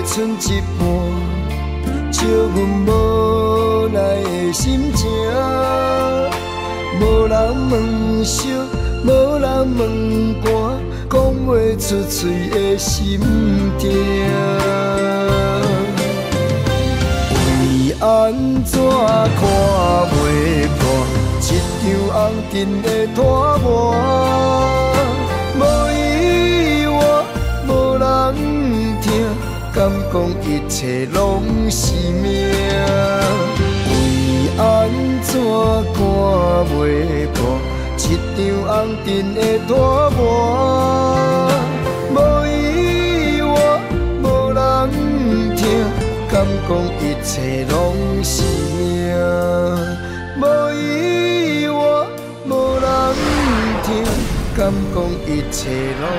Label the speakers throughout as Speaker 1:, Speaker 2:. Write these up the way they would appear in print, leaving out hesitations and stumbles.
Speaker 1: 剩一半，借阮无奈的心情。无人问惜，无人问寒，讲袂出嘴的心痛。为安怎看袂破一张红尘的拖磨？无意外，无人听，敢讲一切拢是命？为安怎看袂破一张红尘的拖磨？无意外，无人听，敢讲一切拢是命？无意外，无人听，敢讲一切拢。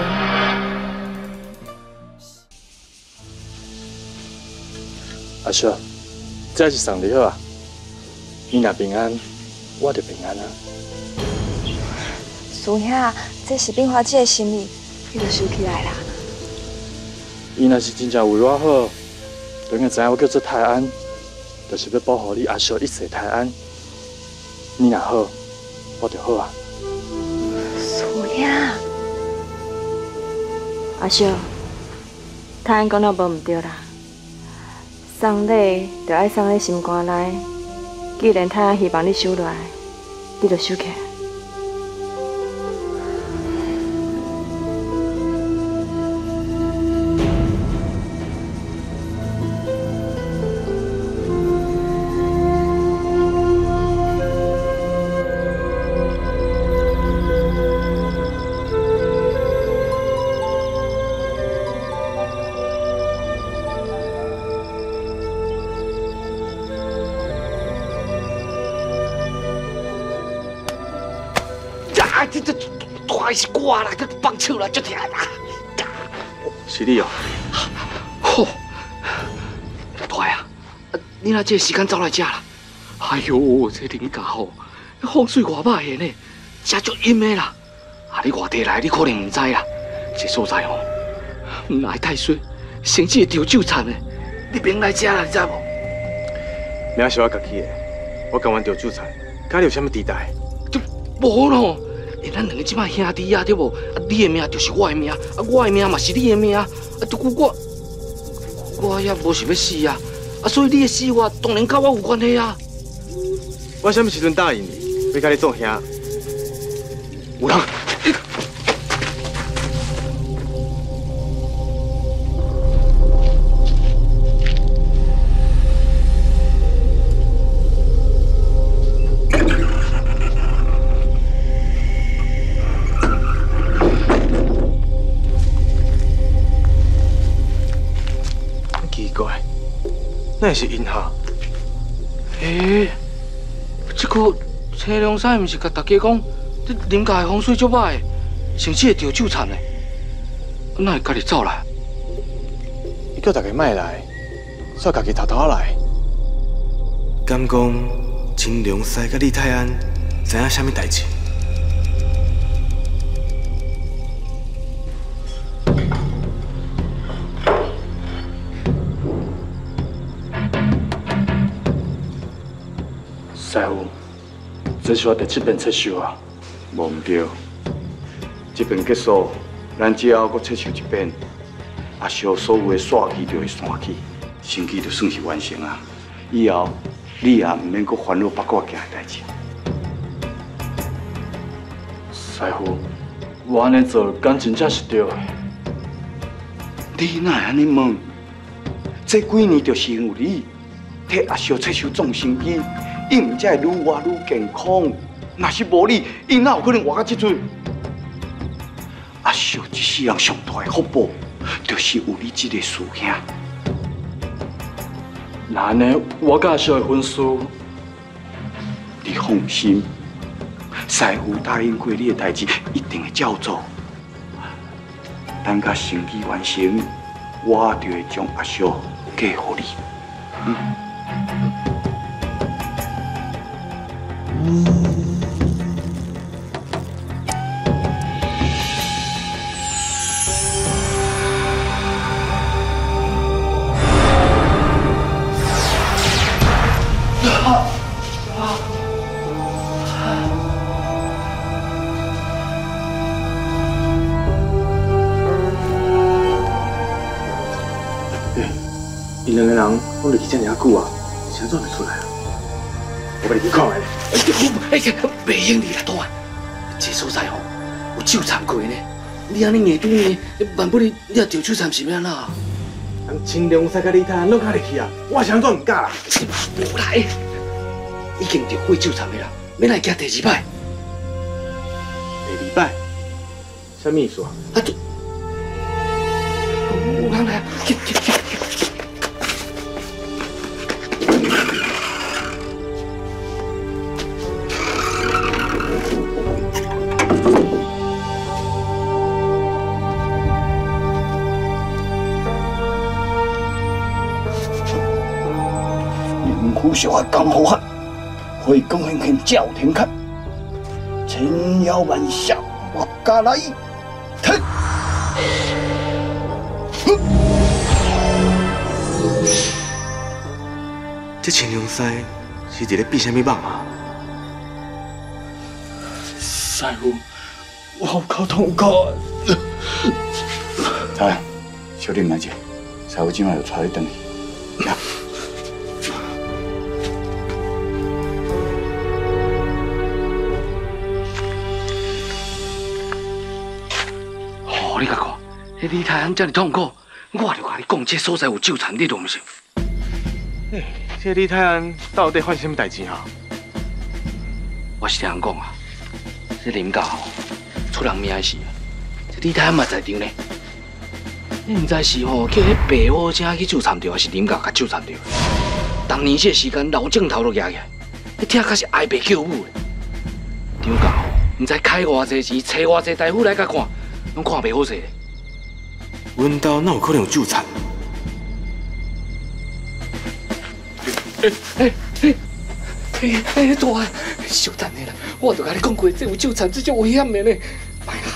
Speaker 2: 阿叔，这是送你好啊！你若平安，我就平安啊。
Speaker 3: 师兄，这是变化姐的心意，你就收起来啦。
Speaker 2: 伊若是真正为我好，就应该知影我叫做泰安，就是要保护你阿叔一世泰安。你若好，我就好啊。
Speaker 3: 师兄，阿叔，泰安讲了无唔对啦。送礼就爱送在心肝内，既然泰安希望你收落来，你就收起来。
Speaker 4: 这大是挂啦，这放手啦，足疼啦！
Speaker 2: 是你哦。
Speaker 4: 吼，大啊，你若这时间走来这啦？哎呦，这林家吼，风水外歹的呢，这足阴的啦。啊，你外地来，你可能唔知啦。这所在吼，唔来太水，甚至会丢酒残的。你别来这啦，你知无？
Speaker 2: 名是我家己的，我甘愿丢酒残，甲你有啥物地带？
Speaker 4: 就无咯。咱两个即摆兄弟啊，对无？啊，你的命就是我的命，啊，我的命嘛是你的命啊。啊，不过我也无想要死啊，啊，所以你的死活当然跟我有关系啊。
Speaker 2: 我什么时阵答应你，要甲你做兄？
Speaker 4: 有人。
Speaker 2: 那是因下。
Speaker 4: 这个车龙山毋是甲大家讲，这林家的风水足歹的，甚至会丢酒残的，哪会家己走来？
Speaker 2: 伊叫大家莫来，煞家己偷偷来。敢讲秦龙山甲李泰安知影啥物代志？师傅，这是我第7遍撤收啊。
Speaker 5: 无唔对，这遍结束，咱只要搁撤收一遍，阿叔所有的煞气就会散去，生意就算是完成啊。以后你也唔免搁烦恼八卦件的代志。
Speaker 2: 师傅，我安尼做，敢真正是对的。
Speaker 5: 你哪会安尼问？这几年就是因为你替阿叔撤收众生机。伊唔才会愈活愈健康，若是无你，伊哪有可能活到这阵？阿叔一世人上大的福报，就是有你这个师兄。
Speaker 2: 那安尼，我甲阿叔的婚事，
Speaker 5: 你放心，师傅答应过你的代志，一定会照做。等甲生意完成，我就会将阿叔嫁予你。
Speaker 2: 伊两个人讲入去遮尔久啊，是安怎袂出来啊？我帮你去看下咧。
Speaker 4: 哎呀，袂用你啦，大啊！这所在吼有酒掺过呢。你安尼硬拄呢，万不你也着酒掺是要安怎？
Speaker 2: 人青龙山甲李太安拢卡入去啊，我是安怎唔敢啦？
Speaker 4: 无啦，已经着过酒掺的啦，免来惊第二摆。
Speaker 2: 第二摆，什么意思啊？
Speaker 4: 啊，有人来啊！去！
Speaker 5: 人苦小孩刚好汉，会更狠狠叫天看，千妖万象我家来。退！
Speaker 2: 这青龙山是伫咧比什么梦啊？师傅，我好口痛苦啊！
Speaker 5: 怎样？小弟来者，师傅今晚就带你回去。
Speaker 4: 你甲看，迄李太安遮尔痛苦，我就甲你讲，这所在有酒掺，你都唔信。
Speaker 2: 这李太安到底发生什么代志啊？
Speaker 4: 我是听人讲啊，这林家吼出人命的事，这李太安嘛在场呢。你唔知是吼叫迄白虎车去酒掺着，还是林家甲酒掺着？当年这时间老镜头都举起来，你听甲是哀爸叫母的。张家吼唔知开偌济钱，找偌济大夫来甲看。拢看袂好势。
Speaker 2: 阮兜哪有可能有酒掺？
Speaker 4: 大啊，小等下啦，我就甲你讲过，这有酒掺，这种危险的呢。哎呀！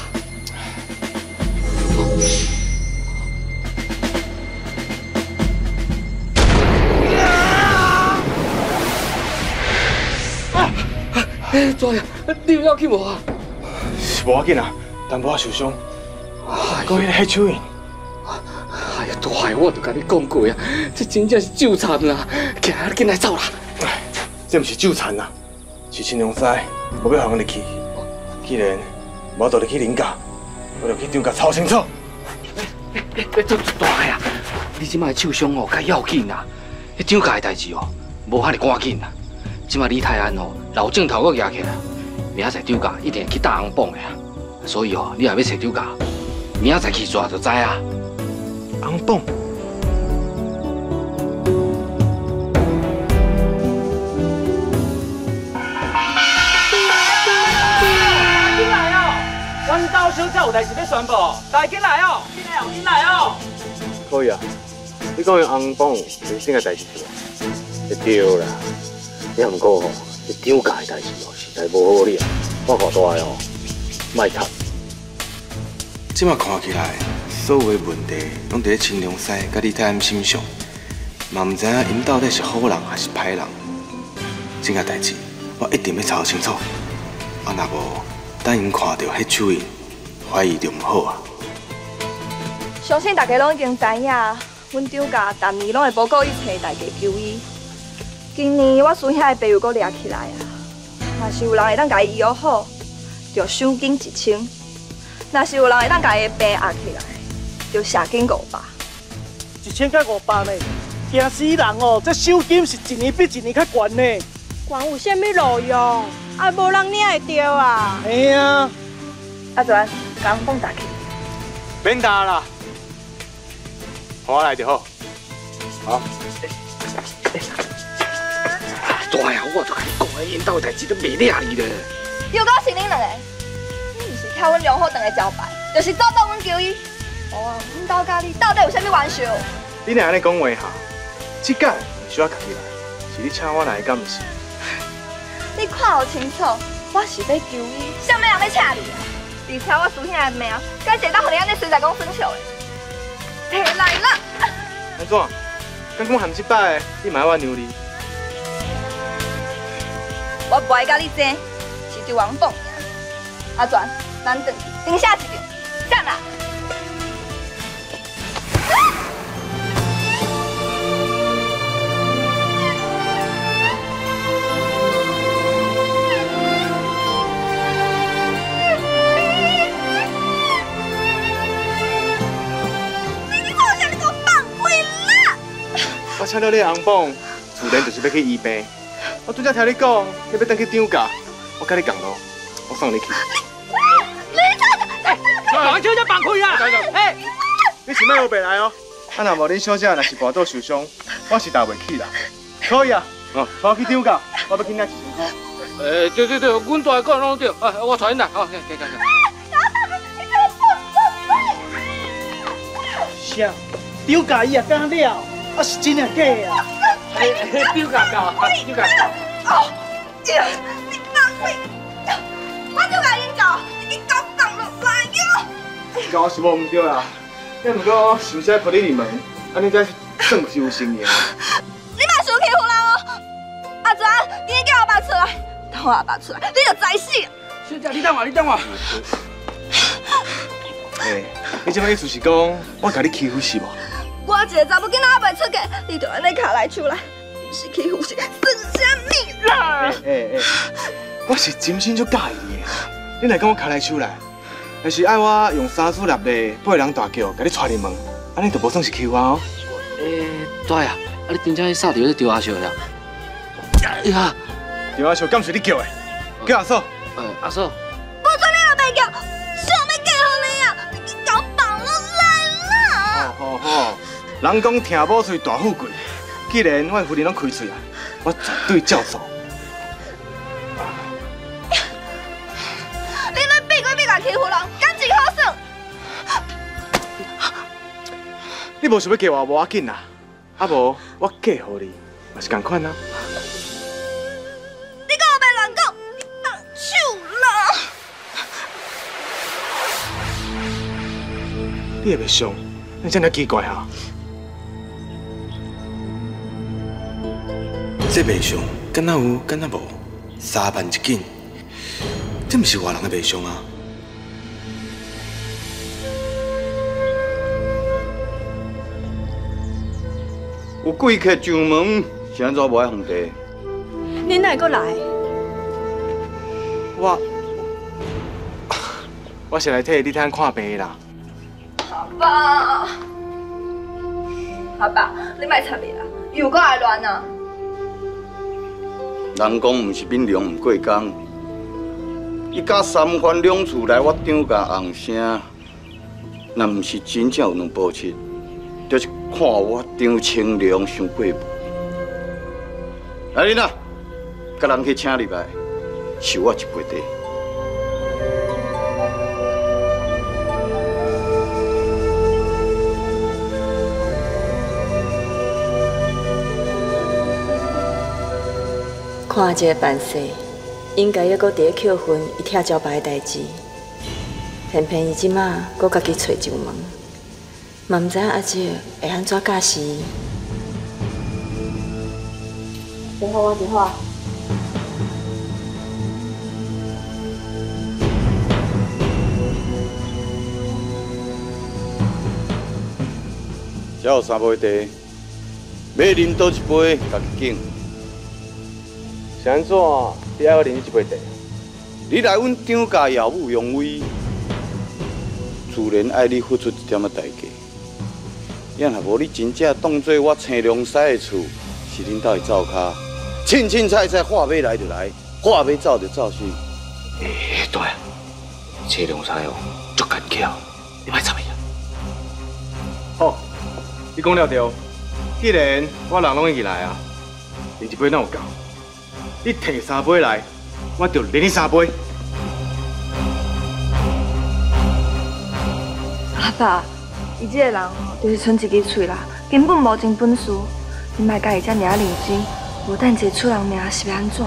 Speaker 4: 大呀，你有要紧无啊？
Speaker 2: 是无要紧啊。但无我受伤，讲迄个黑手印。
Speaker 4: 哎呀，大海，我都甲你讲过啊，这真正是酒掺啦！紧来走啦！
Speaker 2: 这毋是酒掺啦，是青龙山，我要放入去。既然我倒入去林家，我就去张家吵清楚。
Speaker 4: 这大海啊！你即摆受伤哦，较要紧啦。迄张家的代志哦，无遐尼赶紧啦。即摆李太安哦，老镜头阁举起来，明仔载张家一定去打红榜的啊！所以哦，你若要找酒家，明仔载去抓就知啊。
Speaker 2: 红榜。
Speaker 6: 进来哦！阮兜小姐有代志要宣布，大家进来哦！进来哦！
Speaker 2: 可以啊，你讲的红榜是啥个代志是无？是对啦。也毋过吼，这张家的代志哦，实在无好理啊。我告大个哦。卖读，即马看起来，所有的问题拢伫咧青龙山甲李太安心上，嘛毋知影因到底是好人还是歹人。这件代志，我一定要查清楚。啊，若无等因看到迄手印，怀疑就毋好啊。
Speaker 7: 相信大家拢已经知影，阮张家逐年拢会不顾一切大家求医。今年我孙遐的病又阁抓起来啊！若是有人会当甲伊医好，就赏金1000；若是有人会当甲伊的病压起来，就赏金500。
Speaker 6: 1000甲500呢？惊死人哦！这赏金是一年比一年较悬呢。
Speaker 8: 悬有啥物路用？啊，无人领会着啊！
Speaker 6: 哎呀，
Speaker 7: 阿全，甲红榜打起。
Speaker 2: 免打啦，我来就好。好。
Speaker 4: 大呀，我都甲你讲啊，因兜代志都袂了你了。
Speaker 7: 又讲是恁两个，你毋是跳阮良好长的招牌，就是阻挡阮求医。哦啊，阮兜甲你到底有啥物冤仇？
Speaker 2: 你若安尼讲话哈，这届唔需要家己来，是你请我来，敢毋是？
Speaker 7: 你看好清楚，我是要求医，啥物人要请你啊？而且我孙兄的命，敢会当互你安尼随在讲生笑的？摕来啦！
Speaker 2: 安怎？刚讲含失败，你买我牛哩？
Speaker 7: 我不爱甲你争，是就王凤尔。阿全，咱转去，顶下一场，站啦！
Speaker 2: 我请到你红榜，自然就是要去医病。我拄则听你讲，你要等去张家，我跟你讲咯，我送你去。
Speaker 6: 绑车就绑开啊！哎，
Speaker 2: 你是莫后白来哦。啊，若无恁小姐若是跋倒受伤，我是搭袂起啦。可以啊，带我去张家，我要去领1000块。
Speaker 6: 对，阮大哥拢对，我带恁来，好，行。
Speaker 9: 啥？张家伊也讲了，啊是真啊假啊？
Speaker 6: 张家教，张家教。
Speaker 7: 你放屁！我就甲恁教，你搞放落来哟！
Speaker 2: 讲我是无唔对啦，只不过想说陪你入门，安尼才算是有诚意啊。
Speaker 7: 你莫想欺负人哦！阿全，你叫我爸出来，等我阿爸出来，你就知死。
Speaker 6: 小姐，你等我。
Speaker 2: 你这摆意思是讲我甲你欺负是无？
Speaker 7: 我一个查某囡仔还袂出嫁，你就安尼卡来手来，不是欺负是算什么啦？
Speaker 2: 我是真心足介意你的，你来讲我卡来手来，但是爱我用3字立例8个人大叫，甲你带入门，安尼就无算是欺负啊！
Speaker 4: 大爷，你真正去杀掉这丢阿秀了？哎呀，
Speaker 2: 丢阿秀敢是你叫的？叫阿嫂。
Speaker 4: 阿嫂。
Speaker 7: 不准你来白叫，想要嫁予你啊！你搞放落来啦！
Speaker 2: 好，人讲听某嘴大富贵，既然我夫人拢开嘴啊，我绝对照做。
Speaker 7: 你咧逼鬼逼甲欺负人，感情好耍？
Speaker 2: 你无想要嫁我无要紧啦，啊无我嫁予你，嘛是同款啊。
Speaker 7: 你讲我别乱讲，你放手啦！
Speaker 2: 你也袂想，你真係奇怪哈。
Speaker 1: 这袂上，敢若有，敢若无，3万一斤，这毋是外人的袂上啊。
Speaker 5: 有贵客上门，是安怎无爱皇帝？
Speaker 8: 恁哪会阁来？
Speaker 2: 我是来替你摊看病的啦。
Speaker 7: 阿爸，你莫插伊啦，又搁来乱啊！
Speaker 5: 人讲毋是闽良毋过江，伊甲三番两次来我张家红声，若毋是真正有两步七，就是看我张清良伤过分。来恁啊，甲人去请入来，收我一杯茶。
Speaker 3: 看这个办事，应该还阁伫咧扣分伊拆招牌的代志，偏偏伊即马阁家己找上门，嘛毋知影阿姐会安怎教示伊。电话。
Speaker 5: 只有3杯茶，要啉倒一杯，家己敬。
Speaker 2: 是安怎？你爱我啉一杯茶？
Speaker 5: 你来阮张家耀武扬威，自然爱你付出一点仔代价。要若无你真正当作我青龙狮的厝，是恁兜的灶骹，凊彩话要来就来，话要走就走死。
Speaker 4: 对，青龙狮哦，足干巧，你莫插伊啊。
Speaker 2: 好，你讲了对。既然我人拢已经来啊，啉一杯哪有够？你摕3杯来，我就连你3杯。
Speaker 7: 阿爸，伊这个人哦，就是剩一支嘴啦，根本无真本事。你莫甲伊遮尔认真，无等一个出人命是要安怎？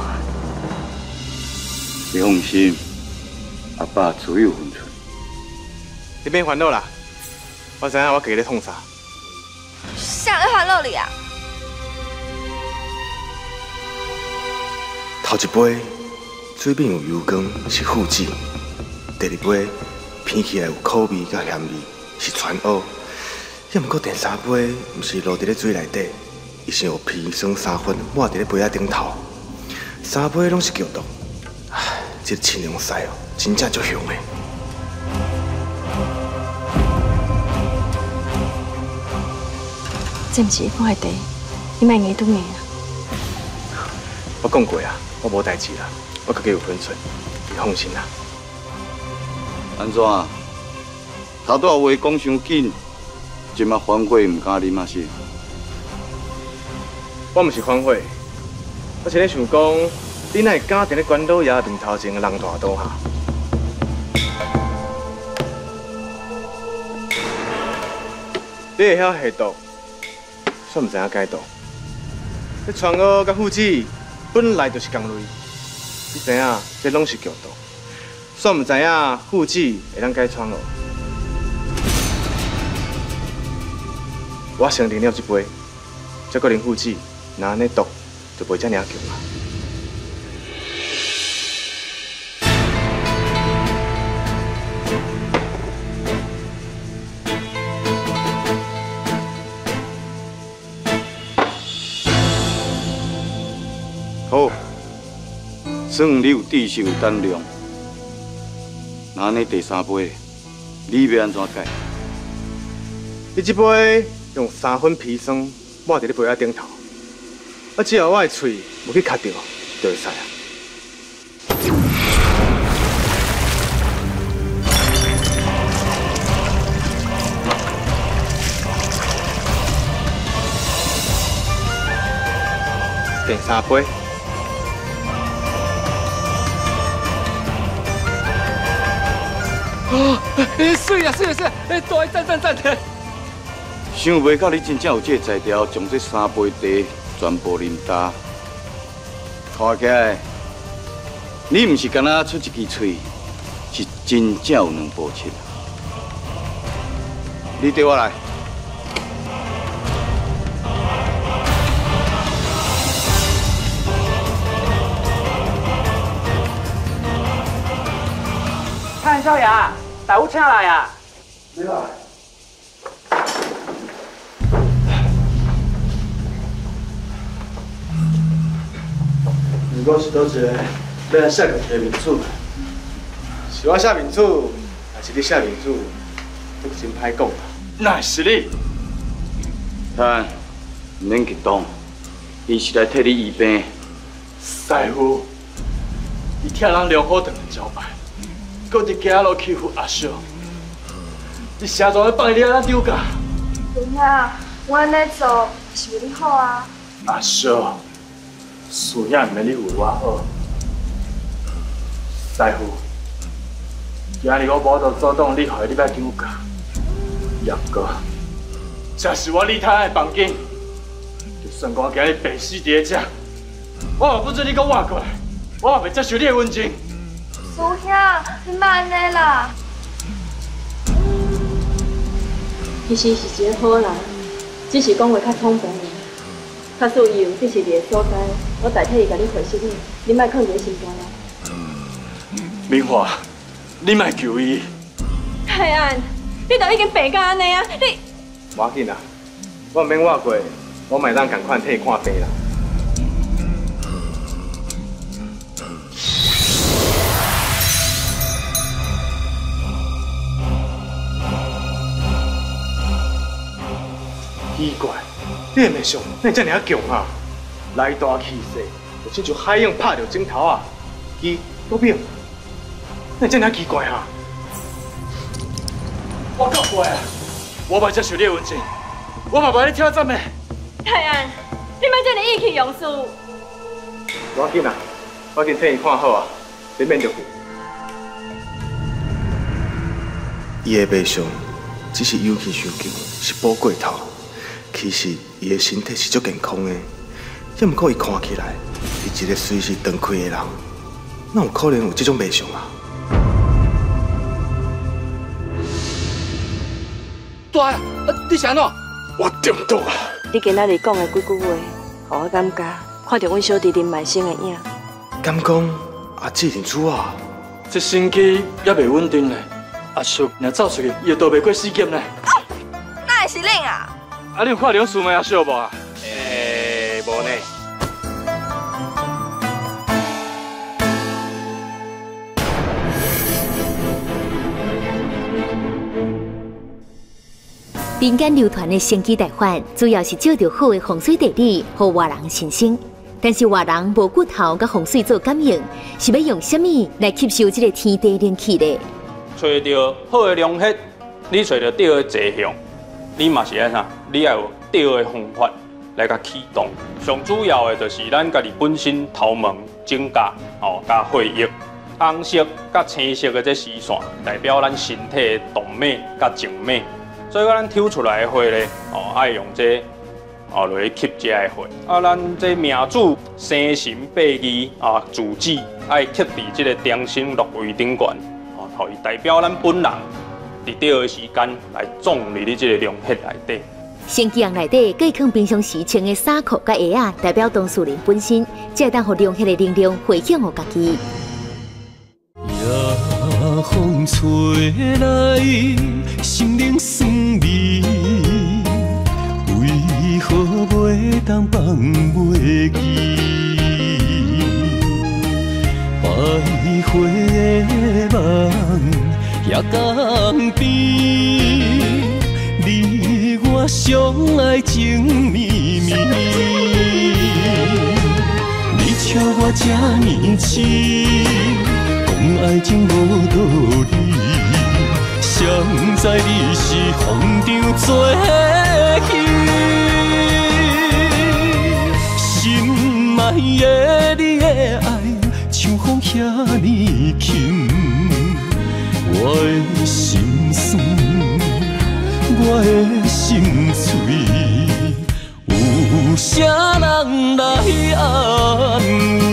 Speaker 5: 你放心，阿爸自有分寸。
Speaker 2: 你免烦恼啦，我知影我家己咧创啥。
Speaker 7: 啥咧烦恼你啊？
Speaker 1: 头一杯水面有油光是附子，第二杯偏起来有苦味甲咸味是全蚵，也毋过第3杯毋是落伫咧水内底，伊是用砒霜3粉抹伫咧杯仔顶头，3杯拢是剧毒。唉，这个青龙狮哦，真正足凶的。
Speaker 3: 这毋是一般的茶， 你莫硬拄硬啊！
Speaker 2: 我讲过啊，我无代志啦，我家己有分寸，你放心啦。
Speaker 5: 安怎？头拄话讲伤紧，即马反悔唔敢啉啊是？
Speaker 2: 我毋是反悔，我是咧想讲，你哪会敢伫咧关老爷面头前人大刀下？你会晓下毒，却毋知影解毒。你传我甲父子本来就是同类，你知影这拢是剧毒，却毋知影父子会当解传我。我先啉了这杯，再搁啉父子，若安尼毒就袂遮尔强啊。
Speaker 5: 好，算你有智识有胆量。那安尼第三杯，你要安怎解？
Speaker 2: 你这杯用3分砒霜抹伫你杯仔顶头，只要我的喙无去卡到，就会使啊。第3杯。
Speaker 4: 哦，水啊水啊水啊！大赞！
Speaker 5: 想袂到你真正有这个才调，将这3杯茶全部啉干。看起来，你毋是干那出一支喙，是真正有2部切。你对我来。
Speaker 6: 蔡少爷，大夫请来啊！
Speaker 9: 你来。如果是倒一个要来写个一个名字，
Speaker 2: 是我写名字，还是你写名字？都真歹讲啦。
Speaker 9: 那是你。
Speaker 5: 看，唔免激动，伊是来替你医病。
Speaker 9: 师傅，伊听人良好长的招牌。搁伫街路欺负阿叔，你啥状要放你安尼丢架？
Speaker 7: 兄弟，我安尼做是为你好啊。
Speaker 9: 阿叔，事业唔免你为我好。师傅，今日我无就主动你害你要丢架，也过，这是我李太太的房间，就算我今日病死伫遮，我也不准你搁活过来，我也袂接受你的温情。
Speaker 7: 师兄，你莫安尼啦！
Speaker 3: 其实是一个好人，只是讲话较冲动尔。假使伊有支持你的所在，我代替伊甲你回信你，你莫放伫心肝啦。
Speaker 9: 明华，你莫求伊。
Speaker 3: 泰安，你都已经病到安尼啊！你
Speaker 2: 无要紧啦，我毋免活过，我嘛当共款替伊看病啦。奇怪，你的面相哪会这尔强啊？来大气势，就亲像海涌拍着枕头啊！伊都变，哪会这尔奇怪啊？
Speaker 9: 我讲过啊，我袂接受你的温情，我嘛袂你挑战的。
Speaker 3: 泰安，你莫这么意气用事。
Speaker 2: 无要紧啦，我已经替伊看好啊，你免着顾。伊的面相只是勇气伤强，是补过头。其实，伊的身体是足健康的，也毋过伊看起来是一个随时断开的人，哪有可能有这种面相啊？
Speaker 4: 大爷，你是安怎？
Speaker 9: 我中毒啊！
Speaker 3: 你今仔日讲的几句话，互我感觉看到阮小弟林万生的影。
Speaker 2: 敢讲阿姊认主啊？
Speaker 9: 这身躯也袂稳定咧，阿叔若走出去，伊就逃袂过死劫呢。
Speaker 7: 那会是恁啊？
Speaker 9: 啊，你有看到苏梅阿叔无啊？
Speaker 2: 无呢。
Speaker 10: 民间流传的升级大法，主要是照着好的风水地理，互外人新生。但是外人无骨头甲风水做感应，是要用什么来吸收这个天地灵气呢？
Speaker 11: 找到好的龙穴，你找到对的坐向，你嘛是安啥？你要有对的方法来甲启动。上主要的就是咱家己本身头毛指甲加血液。红色甲青色的这丝线，代表咱身体的动脉甲静脉。所以讲咱抽出来的血咧，爱用这落去吸这个血。咱这命主生辰八字主旨爱刻伫这个中心六位顶悬，互伊代表咱本人伫对的时间来种入你这个龙穴内底。
Speaker 10: 升级人内底，可以放平常时穿的衫裤甲鞋啊，代表当事人本身，才会当互龙穴的能量回响互家己。
Speaker 12: 夜风吹来，心灵酸味，为何袂当放袂记？百花的梦也江边，你我相爱情绵绵。你笑我这年轻。爱情无道理，谁知你是风中做戏，心爱的你的爱像风遐尼轻，我的心酸，我的心碎，有啥人来安慰？